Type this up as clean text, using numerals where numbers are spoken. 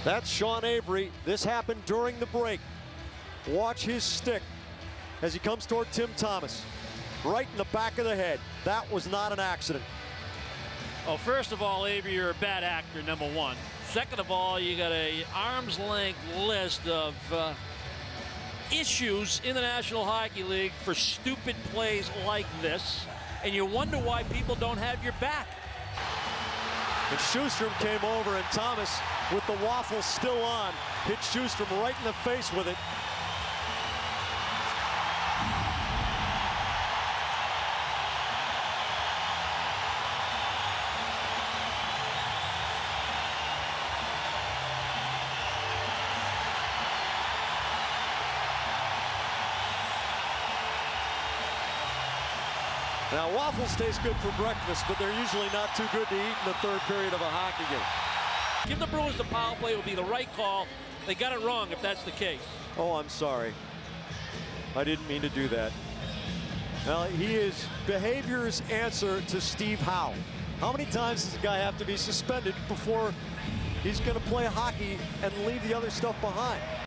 That's Sean Avery. This happened during the break. Watch his stick as he comes toward Tim Thomas. Right in the back of the head. That was not an accident. Well, first of all, Avery, you're a bad actor, number one. Second of all, you got a arm's length list of issues in the National Hockey League for stupid plays like this, and you wonder why people don't have your back. And Sjostrom came over, and Thomas, with the waffle still on, hit Sjostrom right in the face with it. Now, waffles taste good for breakfast, but they're usually not too good to eat in the third period of a hockey game. Give the Bruins the power play. It would be the right call. They got it wrong if that's the case. Oh, I'm sorry. I didn't mean to do that. Now, he is behavior's answer to Steve Howe. How many times does a guy have to be suspended before he's going to play hockey and leave the other stuff behind?